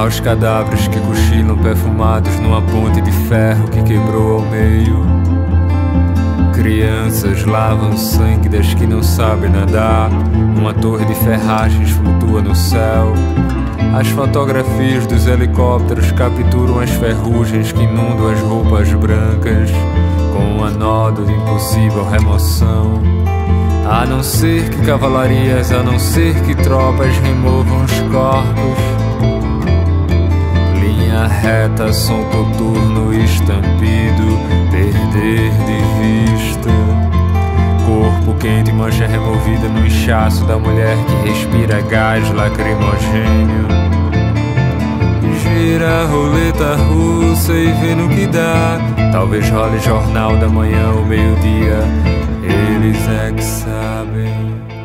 aos cadáveres que cochilam perfumados numa ponte de ferro que quebrou ao meio. Crianças lavam o sangue das que não sabem nadar. Uma torre de ferragens flutua no céu. As fotografias dos helicópteros capturam as ferrugens que inundam as roupas brancas com um anodo de impossível remoção. A não ser que cavalarias, a não ser que tropas removam os corpos. Linha reta, som coturno, estampido, perder de vista. Corpo quente, mancha removida no inchaço da mulher que respira gás lacrimogêneo. Gira a roleta russa e vê no que dá. Talvez role jornal da manhã ou meio-dia. Eles é que sabem.